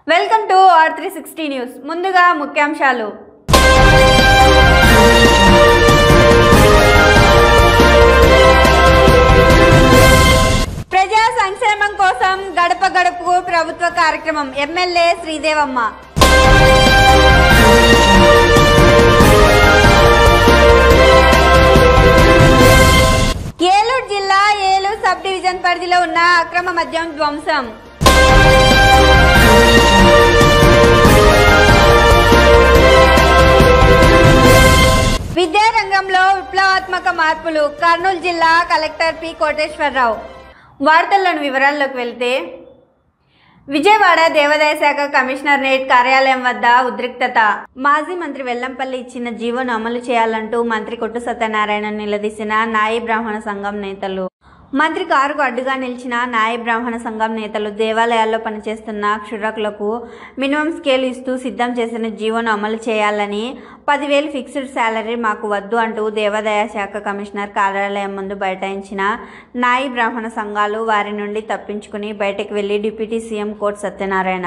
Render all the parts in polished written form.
Welcome to R360 news. ముందుగా ముఖ్యాంశాలు. ప్రజా సంక్షేమం కోసం గడప గడపకు ప్రభుత్వ కార్యక్రమం ఎమ్మెల్యే శ్రీదేవమ్మ. ఏలూరు జిల్లా ఏలూరు సబ్ డివిజన్ పరిధిలో ఉన్న అక్రమ మద్యం ధ్వంసం. విద్యారంగంలో విప్లవాత్మక మార్పులు కర్నూలు జిల్లా కలెక్టర్ పి కోటేశ్వరరావు. వార్తల్లోని వివరాల్లోకి వెళ్తే, విజయవాడ దేవాదాయ శాఖ కమిషనరేట్ కార్యాలయం వద్ద ఉద్రిక్తత. మాజీ మంత్రి వెల్లంపల్లి ఇచ్చిన జీవోను అమలు చేయాలంటూ మంత్రి కొట్టు సత్యనారాయణ నిలదీసిన నాయి బ్రాహ్మణ సంఘం నేతలు. మంత్రి కారుకు అడ్డుగా నిలిచిన నాయి బ్రాహ్మణ సంఘం నేతలు దేవాలయాల్లో పనిచేస్తున్న క్షురకులకు మినిమం స్కేల్ ఇస్తూ సిద్ధం చేసిన జీవోను అమలు చేయాలని, 10,000 ఫిక్స్డ్ శాలరీ మాకు వద్దు అంటూ దేవాదాయ శాఖ కమిషనర్ కార్యాలయం ముందు బైఠాయించిన నాయి బ్రాహ్మణ సంఘాలు వారి నుండి తప్పించుకుని బయటకు వెళ్లి డిప్యూటీ సీఎం కోట్టు సత్యనారాయణ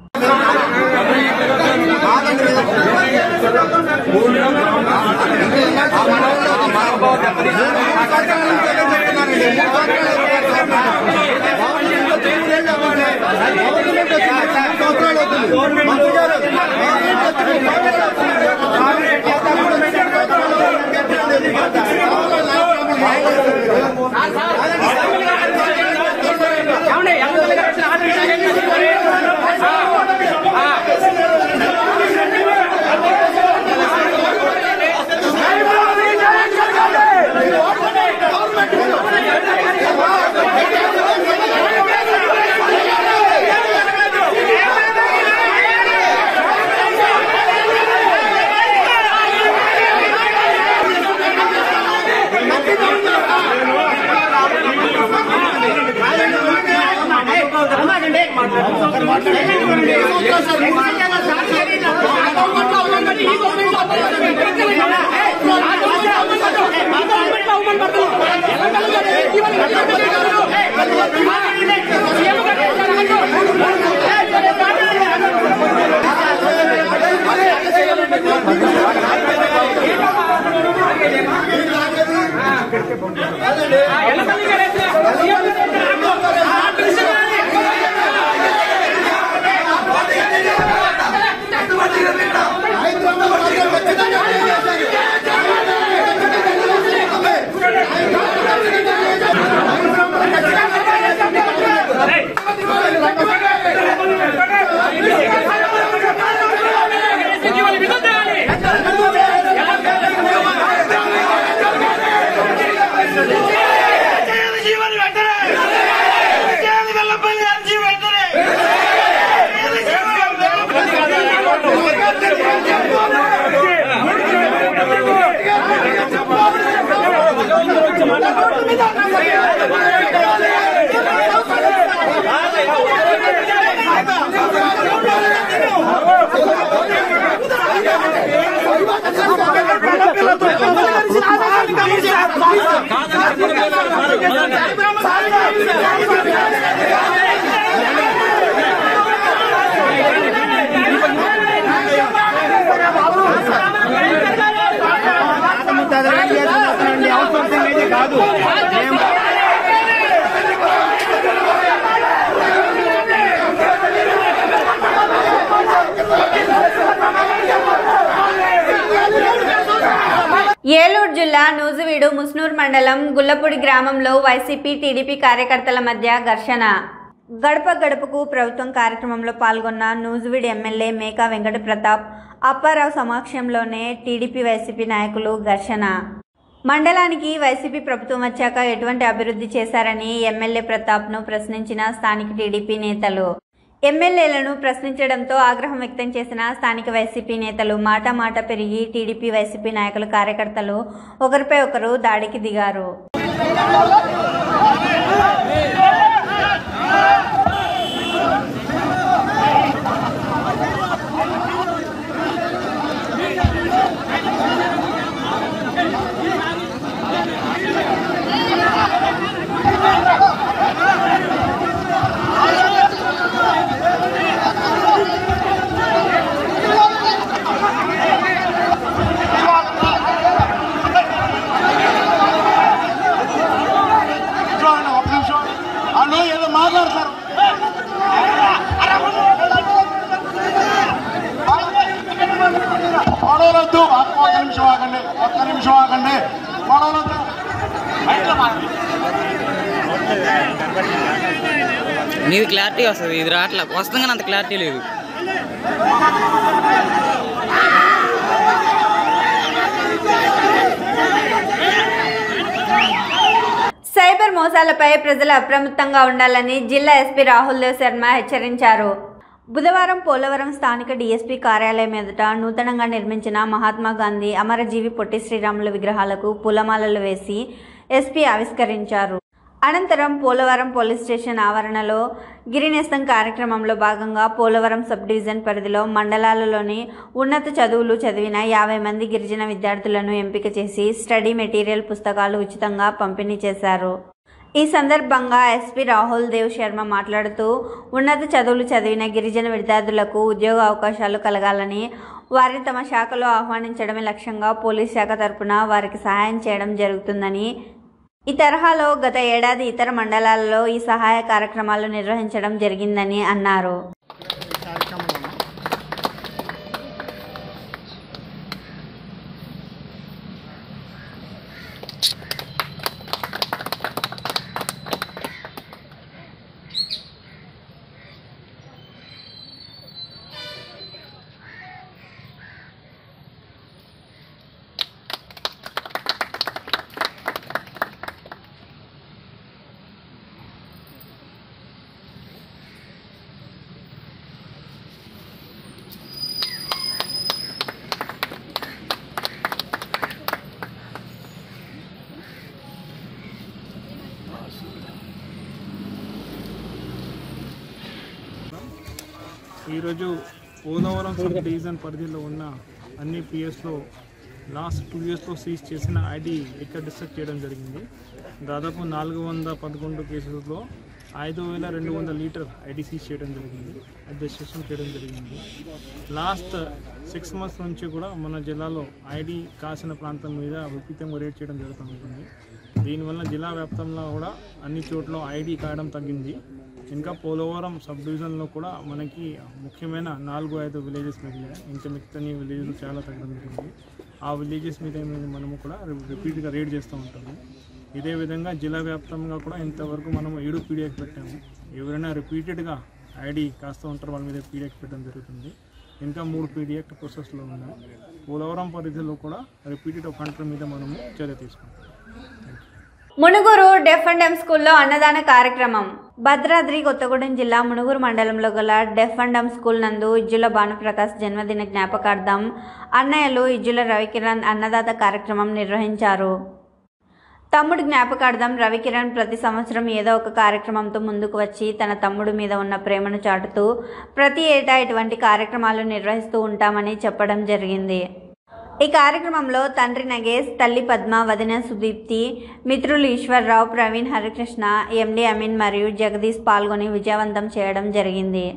ఏలూరు జిల్లా నూజివీడు ముస్నూర్ మండలం గుల్లపూడి గ్రామంలో వైసీపీ టీడీపీ కార్యకర్తల మధ్య ఘర్షణ. గడప గడపకు ప్రభుత్వం కార్యక్రమంలో పాల్గొన్న నూజివీడు ఎమ్మెల్యే మేకా వెంకట ప్రతాప్, అప్పారావు సమక్షంలోనే టీడీపీ వైసీపీ నాయకులు ఘర్షణ. మండలానికి వైసీపీ ప్రభుత్వం వచ్చాక ఎటువంటి అభివృద్ధి చేశారని ఎమ్మెల్యే ప్రతాప్ను ప్రశ్నించిన స్థానిక టీడీపీ నేతలు. ఎమ్మెల్యేలను ప్రశ్నించడంతో ఆగ్రహం వ్యక్తం చేసిన స్థానిక వైసీపీ నేతలు మాట పెరిగి టీడీపీ వైసీపీ నాయకులు కార్యకర్తలు ఒకరిపై ఒకరు దాడికి దిగారు. నీది క్లారిటీ వస్తుంది, ఇది రాట్లా వస్తుంది కానీ అంత క్లారిటీ లేదు. సైబర్ మోసాలపై ప్రజలు అప్రమత్తంగా ఉండాలని జిల్లా ఎస్పీ రాహుల్ దేవ్ శర్మ హెచ్చరించారు. బుధవారం పోలవరం స్థానిక డీఎస్పీ కార్యాలయం ఎదుట నూతనంగా నిర్మించిన మహాత్మా గాంధీ అమరజీవి పొట్టి శ్రీరాములు విగ్రహాలకు పూలమాలలు వేసి ఎస్పీ ఆవిష్కరించారు. అనంతరం పోలవరం పోలీస్ స్టేషన్ ఆవరణలో గిరినేస్తం కార్యక్రమంలో భాగంగా పోలవరం సబ్ డివిజన్ పరిధిలో మండలాలలోని ఉన్నత చదువులు చదివిన 50 మంది గిరిజన విద్యార్థులను ఎంపిక చేసి స్టడీ మెటీరియల్ పుస్తకాలు ఉచితంగా పంపిణీ చేశారు. ఈ సందర్భంగా ఎస్పీ రాహుల్ దేవ్ శర్మ మాట్లాడుతూ ఉన్నత చదువులు చదివిన గిరిజన విద్యార్థులకు ఉద్యోగ అవకాశాలు కలగాలని, వారిని తమ శాఖలో ఆహ్వానించడమే లక్ష్యంగా పోలీస్ శాఖ తరపున వారికి సహాయం చేయడం జరుగుతుందని, ఈ తరహాలో గత ఏడాది ఇతర మండలాలలో ఈ సహాయ కార్యక్రమాలు నిర్వహించడం జరిగిందని అన్నారు. ఈరోజు పోలవరం సబ్ డివిజన్ పరిధిలో ఉన్న అన్ని పిఎస్లో లాస్ట్ 2 ఇయర్స్లో సీజ్ చేసిన ఐడి ఇక్కడ డిస్ట్రక్ట్ చేయడం జరిగింది. దాదాపు 411 కేసుల్లో 5200 లీటర్ ఐడి సీజ్ చేయడం జరిగింది, డిస్ట్రక్షన్ చేయడం జరిగింది. లాస్ట్ 6 మంత్స్ నుంచి కూడా మన జిల్లాలో ఐడి కాసిన ప్రాంతం మీద విపరీతంగా రేట్ చేయడం జరుగుతుంది. దీనివల్ల జిల్లా వ్యాప్తంగా కూడా అన్ని చోట్ల ఐడి కాయడం తగ్గింది. ఇంకా పోలవరం సబ్ డివిజన్లో కూడా మనకి ముఖ్యమైన 4-5 విలేజెస్ మిగిలినాయి. ఇంకా మిగతా విలేజెస్ చాలా తగ్గడం జరిగింది. ఆ విలేజెస్ మీద మనము కూడా రిపీట్గా రేడ్ చేస్తూ ఉంటాము. ఇదే విధంగా జిల్లా వ్యాప్తంగా కూడా ఇంతవరకు మనము 7 పీడిఎక్స్ పెట్టాము. ఎవరైనా రిపీటెడ్గా ఐడి కాస్తూ ఉంటారో వాళ్ళ మీద పీడిఎక్స్ పెట్టడం జరుగుతుంది. ఇంకా 3 పీడిఎక్ట్ ప్రాసెస్లో ఉన్నాయి. పోలవరం పరిధిలో కూడా రిపీటెడ్ అఫెండర్ మీద మనము చర్య తీసుకుంటాం. మునుగురు డెఫ్ అండ్ ఎం స్కూల్లో అన్నదాన కార్యక్రమం. భద్రాద్రి కొత్తగూడెం జిల్లా మునుగురు మండలంలో గల డెఫ్ అండ్ ఎం స్కూల్ నందు ఇజ్జుల భానుప్రకాష్ జన్మదిన జ్ఞాపకార్థం అన్నయ్యలు ఇజ్జుల రవికిరణ్ అన్నదాత కార్యక్రమం నిర్వహించారు. తమ్ముడు జ్ఞాపకార్థం రవికిరణ్ ప్రతి సంవత్సరం ఏదో ఒక కార్యక్రమంతో ముందుకు వచ్చి తన తమ్ముడు మీద ఉన్న ప్రేమను చాటుతూ ప్రతి ఏటా ఇటువంటి కార్యక్రమాలు నిర్వహిస్తూ ఉంటామని చెప్పడం జరిగింది. ఈ కార్యక్రమంలో తండ్రి నగేష్, తల్లి పద్మ, వదిన సుదీప్తి, మిత్రులు ఈశ్వర్రావు, ప్రవీణ్, హరికృష్ణ, ఎండి అమీన్ మరియు జగదీష్ పాల్గొని విజయవంతం చేయడం జరిగింది.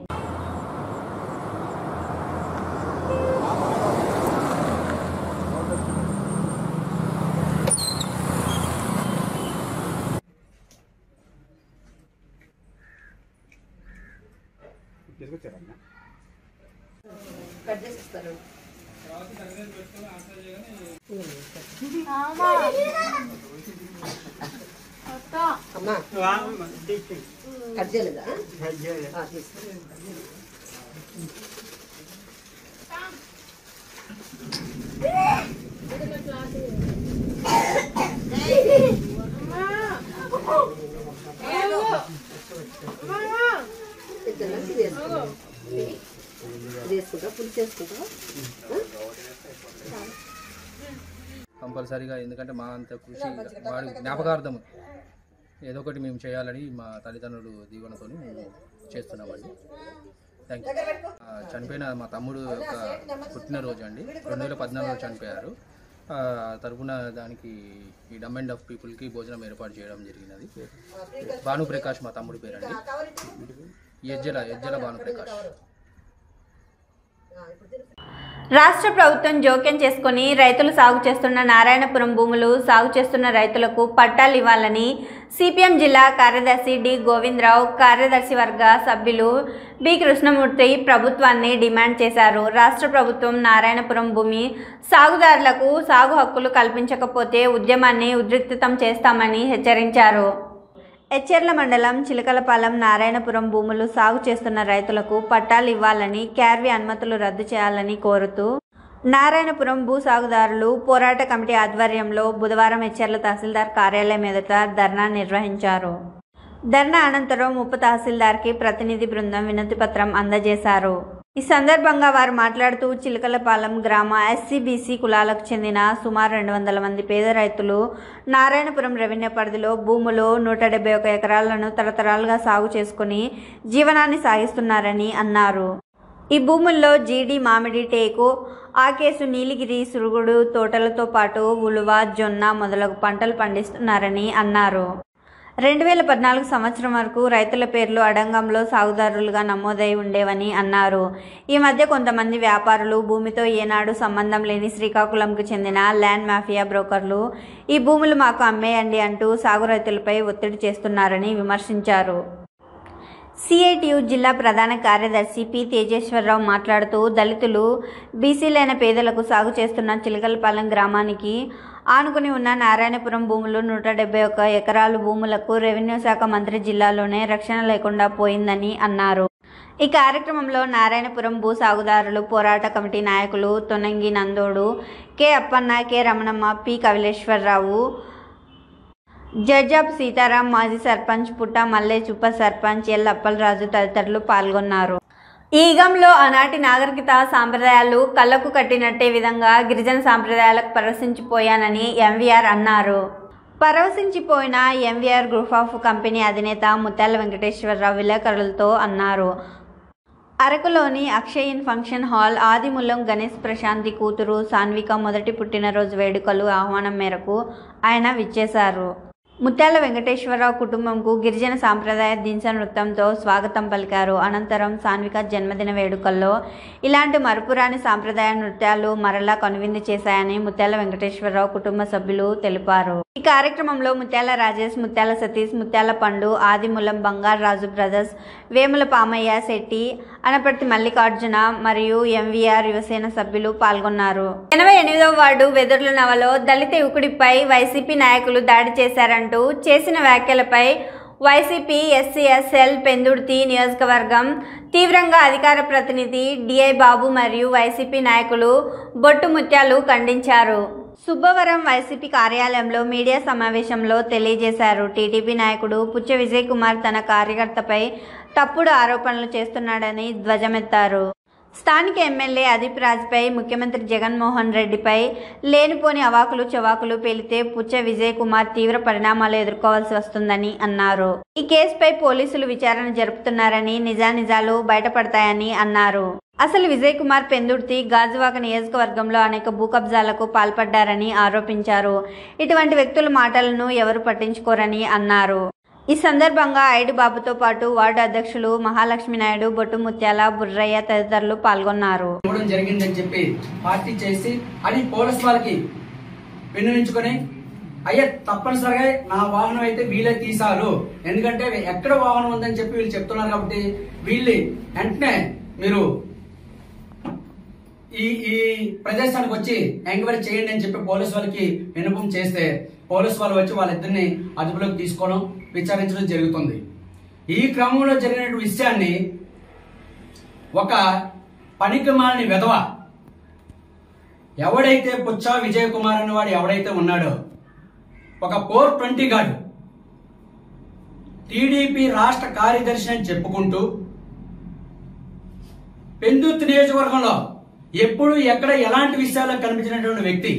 కంపల్సరీగా, ఎందుకంటే మా అంత కృషి వాడి జ్ఞాపకార్థం ఏదో ఒకటి మేము చేయాలని మా తల్లిదండ్రులు దీవెనతో మేము చేస్తున్నామండి. Thank you. చనిపోయిన మా తమ్ముడు యొక్క పుట్టినరోజు అండి, 2014లో చనిపోయారు. తరపున దానికి ఈ డమ్ అండ్ డఫ్ పీపుల్కి భోజనం ఏర్పాటు చేయడం జరిగినది. భానుప్రకాష్ మా తమ్ముడి పేరండి, ఎజ్జల భానుప్రకాష్. రాష్ట్ర ప్రభుత్వం జోక్యం చేసుకుని రైతులు సాగు చేస్తున్న నారాయణపురం భూములు సాగు చేస్తున్న రైతులకు పట్టాలు ఇవ్వాలని సిపిఎం జిల్లా కార్యదర్శి డి గోవిందరావు, కార్యదర్శి వర్గ సభ్యులు బి కృష్ణమూర్తి ప్రభుత్వాన్ని డిమాండ్ చేశారు. రాష్ట్ర ప్రభుత్వం నారాయణపురం భూమి సాగుదారులకు సాగు హక్కులు కల్పించకపోతే ఉద్యమాన్ని ఉధృతం చేస్తామని హెచ్చరించారు. ఎచ్చెర్ల మండలం చిలకలపాలెం నారాయణపురం భూములు సాగు చేస్తున్న రైతులకు పట్టాలు ఇవ్వాలని క్యార్వి అనుమతులు రద్దు చేయాలని కోరుతూ నారాయణపురం భూ సాగుదారులు పోరాట కమిటీ ఆధ్వర్యంలో బుధవారం ఎచ్చెర్ల తహసీల్దార్ కార్యాలయం ఎదుట ధర్నా నిర్వహించారు. ధర్నా అనంతరం ఉప తహసీల్దార్కి ప్రతినిధి బృందం వినతి పత్రం అందజేశారు. ఈ సందర్భంగా వారు మాట్లాడుతూ చిలకలపాలెం గ్రామ ఎస్సీ/బీసీ కులాలకు చెందిన సుమారు 200 మంది పేద రైతులు నారాయణపురం రెవెన్యూ పరిధిలో భూములు 171 ఎకరాలను తరతరాలుగా సాగు చేసుకుని జీవనాన్ని సాగిస్తున్నారని అన్నారు. ఈ భూముల్లో జీడి, మామిడి, టేకు, ఆకేసు, నీలిగిరి, సురుగుడు తోటలతో పాటు ఉలువ, జొన్న మొదలగు పంటలు పండిస్తున్నారని అన్నారు. 2014 సంవత్సరం వరకు రైతుల పేర్లు అడంగంలో సాగుదారులుగా నమోదై ఉండేవని అన్నారు. ఈ మధ్య కొంతమంది వ్యాపారులు భూమితో ఏనాడు సంబంధం లేని శ్రీకాకుళంకు చెందిన ల్యాండ్ మాఫియా బ్రోకర్లు ఈ భూములు మాకు అమ్మేయండి అంటూ సాగు రైతులపై ఒత్తిడి చేస్తున్నారని విమర్శించారు. సిఐటియు జిల్లా ప్రధాన కార్యదర్శి పి. తేజేశ్వరరావు మాట్లాడుతూ దళితులు, బీసీలైన పేదలకు సాగు చేస్తున్న చిలకలపాలెం గ్రామానికి ఆనుకుని ఉన్న నారాయణపురం భూములు 171 ఎకరాలు భూములకు రెవెన్యూ శాఖ మంత్రి జిల్లాలోనే రక్షణ లేకుండా పోయిందని అన్నారు. ఈ కార్యక్రమంలో నారాయణపురం భూ సాగుదారులు పోరాట కమిటీ నాయకులు Tonangi Nandodu, K. Appanna, K. Ramanamma, P. Kavileswararao, జడ్జాబ్ సీతారాం, మాజీ సర్పంచ్ పుట్ట మల్లేష్, ఉప సర్పంచ్ ఎల్. అప్పలరాజు తదితరులు పాల్గొన్నారు. ఈ యుగంలో ఆనాటి నాగరికత సాంప్రదాయాలు కళ్ళకు కట్టినట్టే విధంగా గిరిజన సాంప్రదాయాలకు పరవశించిపోయానని ఎంవీఆర్ అన్నారు. పరవశించిపోయిన ఎంవీఆర్ గ్రూప్ ఆఫ్ కంపెనీ అధినేత ముత్యాల వెంకటేశ్వరరావు విలేకరులతో అన్నారు. అరకులోని అక్షయ్ ఫంక్షన్ హాల్ ఆదిమూలం గణేష్ ప్రశాంతి కూతురు సాన్విక మొదటి పుట్టినరోజు వేడుకలు ఆహ్వానం మేరకు ఆయన విచ్చేశారు. ముత్యాల వెంకటేశ్వరరావు కుటుంబంకు గిరిజన సాంప్రదాయ దింస నృత్యంతో స్వాగతం పలికారు. అనంతరం సాన్విక జన్మదిన వేడుకల్లో ఇలాంటి మరపురాని సాంప్రదాయ నృత్యాలు మరలా కనువిందు చేశాయని ముత్యాల వెంకటేశ్వరరావు కుటుంబ సభ్యులు తెలిపారు. ఈ కార్యక్రమంలో ముత్యాల రాజేష్, ముత్యాల సతీష్, ముత్యాల పండు, ఆదిమూలం బంగారాజు బ్రదర్స్, వేముల పామయ్య శెట్టి, అనపర్తి మల్లికార్జున మరియు ఎంవీఆర్ యువసేన సభ్యులు పాల్గొన్నారు. 88వ వార్డు వెదుర్ల నవలో దళిత యువకుడిపై వైసీపీ నాయకులు దాడి చేశారంటూ చేసిన వ్యాఖ్యలపై వైసీపీ ఎస్సీఎస్ఎల్ పెందుర్తి నియోజకవర్గం తీవ్రంగా అధికార ప్రతినిధి డిఐ బాబు మరియు వైసీపీ నాయకులు బొట్టు ముత్యాలు ఖండించారు. సుబ్బవరం వైసీపీ కార్యాలయంలో మీడియా సమావేశంలో తెలియజేశారు. టీడీపీ నాయకుడు పుచ్చ విజయ్ కుమార్ తన కార్యకర్తపై తప్పుడు ఆరోపణలు చేస్తున్నాడని ధ్వజమెత్తారు. స్థానిక ఎమ్మెల్యే అదీప్ రాజ్పై ముఖ్యమంత్రి జగన్మోహన్ రెడ్డిపై లేనిపోని అవాకులు చవాకులు పేలితే పుచ్చ విజయ్ కుమార్ తీవ్ర పరిణామాలు ఎదుర్కోవాల్సి వస్తుందని అన్నారు. ఈ కేసుపై పోలీసులు విచారణ జరుపుతున్నారని, నిజానిజాలు బయటపడతాయని అన్నారు. అసలు విజయ్ కుమార్ పెందుర్తి, గాజువాక నియోజకవర్గంలో అనేక భూ కబ్జాలకు పాల్పడ్డారని ఆరోపించారు. ఇటువంటి వ్యక్తుల మాటలను ఎవరు పట్టించుకోరని అన్నారు. ఈ సందర్భంగా ఐడి బాబుతో పాటు వార్డు అధ్యక్షులు మహాలక్ష్మి నాయుడు, బొట్టు ముత్యాల, బుర్రయ్య తదితరులు పాల్గొన్నారు. జరిగిందని చెప్పి పార్టీ చేసి అది పోలీస్ వాళ్ళకి విన్నవించుకొని అయ్యా తప్పనిసరిగా నా వాహనం అయితే వీళ్ళే తీశారు, ఎందుకంటే ఎక్కడ వాహనం ఉందని చెప్పి వీళ్ళు చెప్తున్నారు కాబట్టి వీళ్ళు వెంటనే మీరు ఈ ప్రదేశానికి వచ్చి ఎంక్వైరీ చేయండి అని చెప్పి పోలీసు వాళ్ళకి విన్నపం చేస్తే పోలీసు వాళ్ళు వచ్చి వాళ్ళిద్దరిని అదుపులోకి తీసుకోవడం, విచారించడం జరుగుతుంది. ఈ క్రమంలో జరిగిన విషయాన్ని ఒక పనికిమాలిన విధవ ఎవడైతే పుచ్చ విజయ్ కుమార్ అనే వాడు ఎవడైతే ఉన్నాడో ఒక 420 గాడు టీడీపీ రాష్ట్ర కార్యదర్శి అని చెప్పుకుంటూ పెందుర్తి నియోజకవర్గంలో ఎప్పుడు ఎక్కడ ఎలాంటి విషయాల్లో కనిపించినటువంటి వ్యక్తి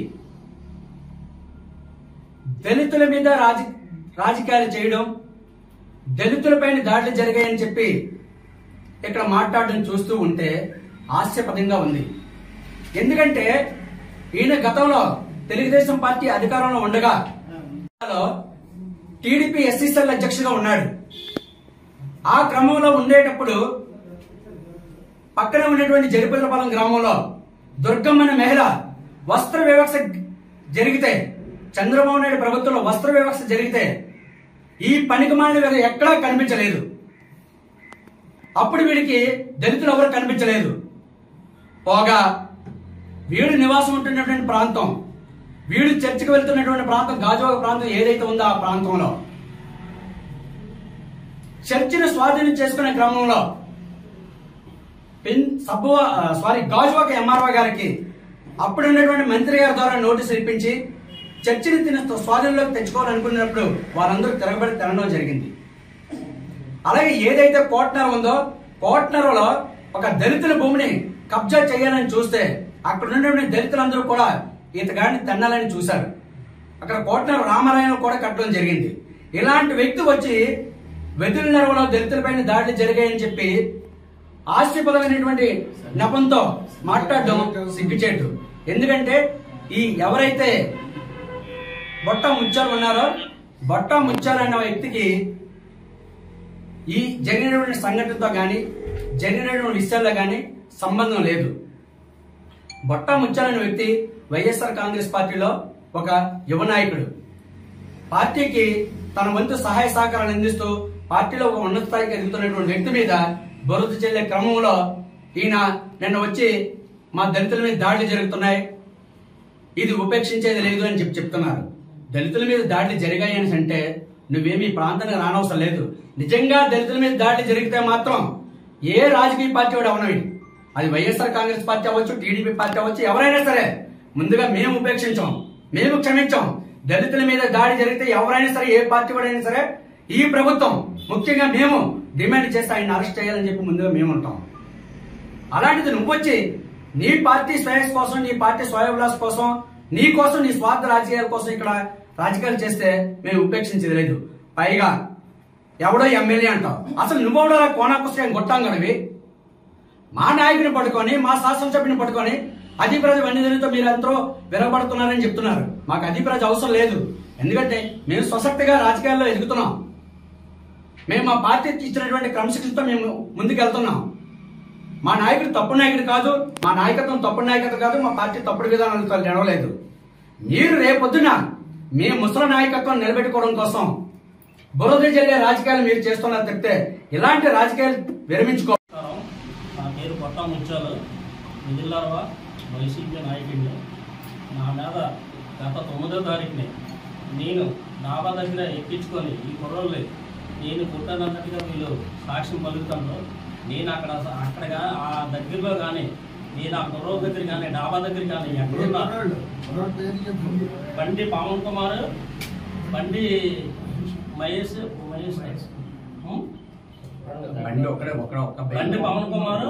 దళితుల మీద రాజకీయాలు చేయడం, దళితులపైన దాడులు జరిగాయని చెప్పి ఇక్కడ మాట్లాడడం చూస్తూ ఉంటే హాస్యపదంగా ఉంది. ఎందుకంటే ఈయన గతంలో తెలుగుదేశం పార్టీ అధికారంలో ఉండగా టీడీపీ ఎస్సీసీఎల్ అధ్యక్షుడిగా ఉన్నాడు. ఆ క్రమంలో ఉండేటప్పుడు పక్కన ఉన్నటువంటి జరిపల్లపాలెం గ్రామంలో దుర్గమ్మన మహిళ వస్త్ర వివక్ష జరిగితే, చంద్రబాబు నాయుడు ప్రభుత్వంలో వస్త్ర వివక్ష జరిగితే ఈ పనికిమాలిన ఎక్కడా కనిపించలేదు. అప్పుడు వీడికి దళితులు ఎవరు కనిపించలేదు. పోగా వీడు నివాసం ఉంటున్నటువంటి ప్రాంతం, వీడు చర్చికి వెళ్తున్నటువంటి ప్రాంతం, గాజువాక ప్రాంతం ఏదైతే ఉందో ఆ ప్రాంతంలో చర్చిని స్వాధీనం చేసుకునే క్రమంలో గాజువాక ఎంఆర్ఓ గారికి అప్పుడున్నటువంటి మంత్రి గారి ద్వారా నోటీసులు ఇప్పించి చర్చిని స్వాధీనంలోకి తెచ్చుకోవాలనుకున్నప్పుడు వారందరూ తిరగడం జరిగింది. అలాగే ఏదైతే కోట్నర ఉందో కోట్నరలో ఒక దళితుల భూమిని కబ్జా చేయాలని చూస్తే అక్కడ ఉన్నటువంటి దళితులందరూ కూడా ఇతగాడిని తన్నాలని చూశారు. అక్కడ కోట్నర రామాలయం కూడా కట్టడం జరిగింది. ఇలాంటి వ్యక్తి వచ్చి వెదురునరవలో దళితులపైన దాడులు జరిగాయని చెప్పి ఆస్తిపరమైనటువంటి నెపంతో మాట్లాడడం సిగ్గుచేటు. ఎందుకంటే ఈ ఎవరైతే బొట్ట ముచ్చారు ఉన్నారో బొట్ట ముచ్చారు అన్న వ్యక్తికి ఈ జరిగినటువంటి సంఘటనతో కానీ జరిగినటువంటి విషయాల్లో కానీ సంబంధం లేదు. బొట్ట ముచ్చారు అనే వ్యక్తి వైఎస్ఆర్ కాంగ్రెస్ పార్టీలో ఒక యువ నాయకుడు. పార్టీకి తన వంతు సహాయ సహకారాలు అందిస్తూ పార్టీలో ఒక ఉన్నత స్థాయికి ఎదుగుతున్నటువంటి వ్యక్తి మీద బురద చెల్లే క్రమంలో ఈయన నిన్న వచ్చి మా దళితుల మీద దాడులు జరుగుతున్నాయి, ఇది ఉపేక్షించేది లేదు అని చెప్తున్నారు. దళితుల మీద దాడులు జరిగాయి అని అంటే నువ్వేమి ప్రాంతానికి రానవసరం లేదు. నిజంగా దళితుల మీద దాడులు జరిగితే మాత్రం ఏ రాజకీయ పార్టీ కూడా అవనవి, అది వైఎస్ఆర్ కాంగ్రెస్ పార్టీ అవ్వచ్చు, టీడీపీ పార్టీ అవ్వచ్చు, ఎవరైనా సరే ముందుగా మేము ఉపేక్షించాం, మేము క్షమించాం. దళితుల మీద దాడి జరిగితే ఎవరైనా సరే ఏ పార్టీ వాడైనా సరే ఈ ప్రభుత్వం ముఖ్యంగా మేము డిమాండ్ చేస్తే ఆయన అరెస్ట్ చేయాలని చెప్పి ముందుగా మేము ఉంటాం. అలాంటిది నువ్వు వచ్చి నీ పార్టీ శ్రేయస్ కోసం, నీ పార్టీ స్వయవిలాస్ కోసం, నీ కోసం, నీ స్వార్థ రాజకీయాల కోసం ఇక్కడ రాజకీయాలు చేస్తే మేము ఉపేక్షించేది లేదు. పైగా ఎవడో ఎమ్మెల్యే అంటావు, అసలు నువ్వెవడో కోనాపుస్తకం గొట్టాం కదవి. మా నాయకుని పట్టుకొని మా శాసనసభ్యుని పట్టుకొని అధిప్రజ వన్యజనులతో మీరందరూ విరగబడుతున్నారని చెప్తున్నారు. మాకు అధిప్రజ అవసరం లేదు. ఎందుకంటే మేము స్వశక్తిగా రాజకీయాల్లో ఎదుగుతున్నాం. మేము మా పార్టీ ఇచ్చినటువంటి క్రమశిక్షణతో మేము ముందుకెళ్తున్నాం. మా నాయకుడు తప్పుడు నాయకుడు కాదు, మా నాయకత్వం తప్పుడు నాయకత్వం కాదు, మా పార్టీ తప్పుడు విధానాలతో నడవలేదు. మీరు రేపొద్దున మీ ముసలి నాయకత్వం నిలబెట్టుకోవడం కోసం బురద జల్లే రాజకీయాలు మీరు చేస్తున్నారు తప్పితే ఇలాంటి రాజకీయాలు విరమించుకో. నా పేరు కొట్ట ముచ్చాలు, మిదిల్లారవా వైసీపీ నాయకుడిని. నా మీద గత 9వ తారీఖుని నేను డాబా దగ్గర ఎక్కించుకొని ఈ కుర్రోళ్ళు నేను పుట్టానన్నట్టుగా వీళ్ళు సాక్ష్యం పలుకుతాను. నేను అక్కడగా ఆ దగ్గరలో కానీ నేను ఆ కుర్రోళ్ళ దగ్గర కానీ డాబా దగ్గర కానీ ఎక్కడున్నా బండి పవన్ కుమార్, బండి మహేష్ బండి పవన్ కుమార్,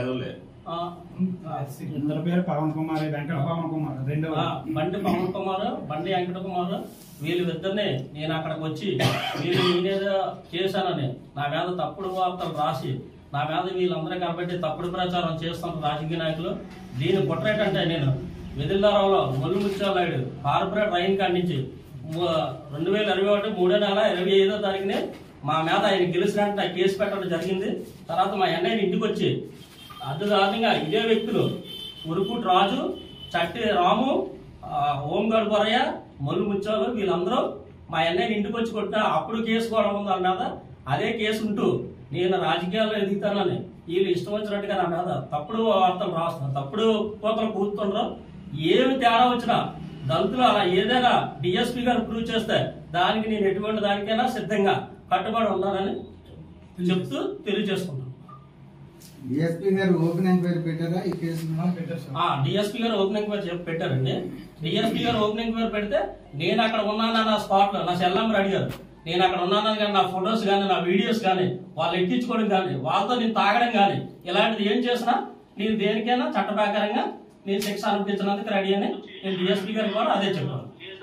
ఇద్దరు పేరు పవన్ కుమార్, వెంకట పవన్ కుమార్, బండి పవన్ కుమార్, బండి వెంకట కుమార్, వీళ్ళు ఇద్దరిని నేను అక్కడికి వచ్చి వీళ్ళు నేనేదో చేశానని నా మీద తప్పుడు వార్తలు రాసి నా మీద వీళ్ళందరూ కాబట్టి తప్పుడు ప్రచారం చేస్తున్న రాజకీయ నాయకులు. దీని బుట్రేటంటే నేను వెదిల్లారావులో మొల్లు ముచ్చాలాయుడు కార్పొరేట్ రైన్ కాడి నుంచి 2021 3వ నెల 25వ తారీఖునే మా మీద ఆయన గెలిచినట్టు కేసు పెట్టడం జరిగింది. తర్వాత మా అన్నయ్యని ఇంటికి వచ్చి అద్భుతంగా ఇదే వ్యక్తులు ఉరుకుటి రాజు, చట్టి రాము, ఓంగడ్ బొరయ్య, మొల్లు ముచ్చాలు వీళ్ళందరూ మా అన్నయ్యని ఇంటికి వచ్చి కొట్టిన అప్పుడు కేసు కూడా ఉంది వాళ్ళ మీద. అదే కేసు ఉంటూ నేను రాజకీయాల్లో ఎదుగుతానని వీళ్ళు ఇష్టం వచ్చినట్టుగా నా మీద తప్పుడు వార్తలు రాస్తున్నారు, తప్పుడు కోతలు కూర్చుండ్రు. ఏమి తేడా వచ్చినా దళితులు అలా ఏదైనా డిఎస్పీ గారు ప్రూవ్ చేస్తే దానికి నేను ఎటువంటి దానికైనా సిద్ధంగా కట్టుబడి ఉన్నానని చెప్తూ తెలియజేసుకుంటాను. డిఎస్పీ గారు ఓపెనింగ్ పేరు పెట్టారా ఈ కేసు? డిఎస్పీ గారు ఓపెనింగ్ పేరు పెట్టారండి. డిఎస్పీ గారు ఓపెనింగ్ పేరు పెడితే నేను అక్కడ ఉన్నానన్న స్పాట్ లో నా సెల్ నెంబర్ అడిగారు. నేను అక్కడ ఉన్నానని కానీ నా ఫొటోస్ కానీ నా వీడియోస్ కానీ వాళ్ళు ఎక్కించుకోవడం కానీ వాళ్ళతో నేను తాగడం కానీ ఇలాంటిది ఏం చేసినా నేను దేనికైనా చట్ట ప్రకారంగా నేను శిక్ష అనిపించినందుకు రెడీ అని నేను డిఎస్పీ గారికి కూడా అదే చెప్పాను.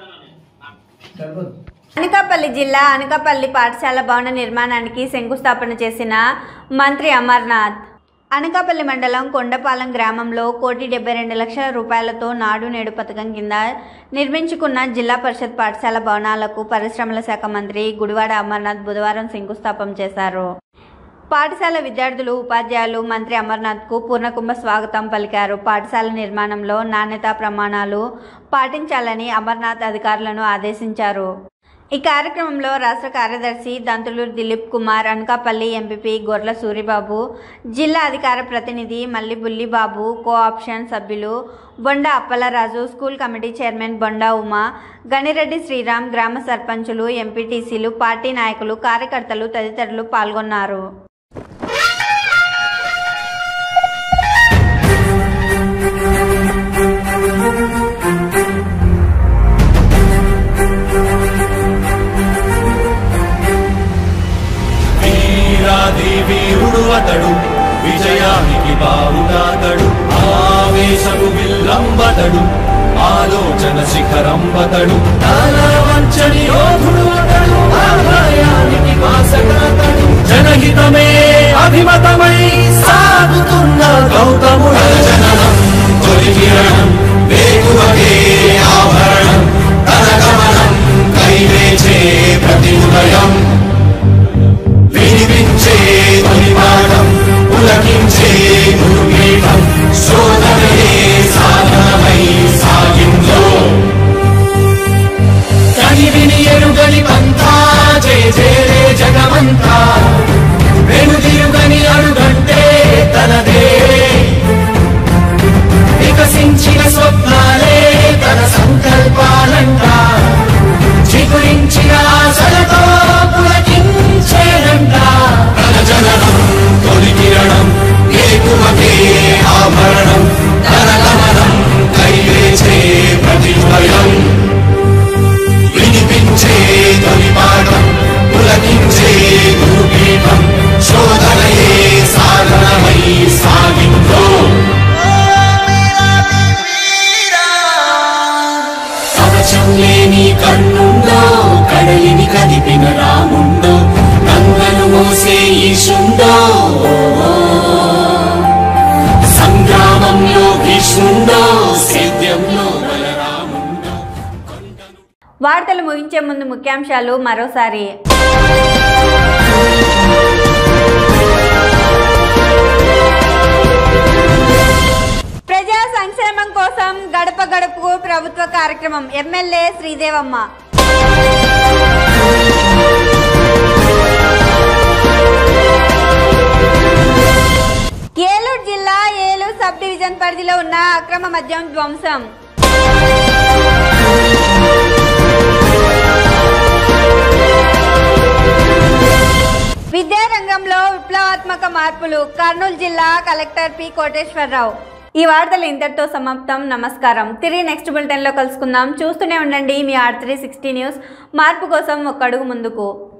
అనకాపల్లి జిల్లా అనకాపల్లి పాఠశాల భవన నిర్మాణానికి శంకుస్థాపన చేసిన మంత్రి అమర్నాథ్. అనకాపల్లి మండలం కొండపాలెం గ్రామంలో 1,72,00,000 రూపాయలతో నాడు నేడు పథకం కింద నిర్మించుకున్న జిల్లా పరిషత్ పాఠశాల భవనాలకు పరిశ్రమల శాఖ మంత్రి గుడివాడ అమర్నాథ్ బుధవారం శంకుస్థాపన చేశారు. పాఠశాల విద్యార్థులు, ఉపాధ్యాయులు మంత్రి అమర్నాథ్కు పూర్ణకుంభ స్వాగతం పలికారు. పాఠశాల నిర్మాణంలో నాణ్యతా ప్రమాణాలు పాటించాలని అమర్నాథ్ అధికారులను ఆదేశించారు. ఈ కార్యక్రమంలో రాష్ట్ర కార్యదర్శి దంతులూరు దిలీప్ కుమార్, అనకాపల్లి ఎంపీపీ గొర్ల సూరిబాబు, జిల్లా అధికార ప్రతినిధి మల్లి బుల్లిబాబు, కోఆప్షన్ సభ్యులు Bonda Appalaraju, school committee chairman Bonda Uma, Ganireddy Sriram, గ్రామ సర్పంచులు, ఎంపీటీసీలు, పార్టీ నాయకులు, కార్యకర్తలు తదితరులు పాల్గొన్నారు. వీరుడు అతడు, విజయానికి బావుగాతడు, ఆవేశము విల్లంబతడు, ఆలోచన శిఖరంబతడు, వంచని యోధుడు అతడు, ఆదాయానికి వాసగాతడు, జనహితమే అభిమతమై సాగుతున్న గౌతముడు. జననం తొలి కిరణం, వేగువకే ఆభరణం, తన గమనం కైవేచే ప్రతి ఉదయం, వినిపించే తొలి పాఠం, పులకించే గురుపీఠం, శోధనయే సాధనమై సాగిందో. కనివిని ఎరుగని పంతా, జయ జయరే జగమంతా, వెనుదిరుగని అడుగంటే తనదే, వికసించిన స్వప్నాలే తన సంకల్పాలంట, చిగురించిన ఆశలతో పులకించేనంట. తన జననం తొలి కిరణం, ఏకువకే ఆభరణం, తన గమనం కైవేచే ప్రతి భయం, వినిపించే తొలి పాఠం, పులకించే గురుపీఠం, శోధనయే సాధనమై సాగిందో. కవచం లేని కన్నుండో, కడలిని కదిపిన రాముండో, గంగను మోసే ఈశుండో, సంగ్రామంలో భీష్ముండో, సేద్యంలో బలరాముండో. వార్తలు ముగించే ముందు ముఖ్యాంశాలు మరోసారి. ప్రజా సంక్షేమం కోసం గడప గడపకు ప్రభుత్వ కార్యక్రమం, ఎమ్మెల్యే శ్రీదేవమ్మ. ఏలూరు జిల్లా ఏలూరు సబ్ డివిజన్ పరిధిలో ఉన్న అక్రమ మద్యం ధ్వంసం. విద్యారంగంలో విప్లవాత్మక మార్పులు, కర్నూలు జిల్లా కలెక్టర్ పి కోటేశ్వరరావు. ఈ వార్తలు ఇంతటితో సమాప్తం. నమస్కారం. తిరిగి నెక్స్ట్ బులెటిన్లో కలుసుకుందాం. చూస్తూనే ఉండండి మీ R360 న్యూస్. మార్పు కోసం ఒక అడుగు ముందుకు.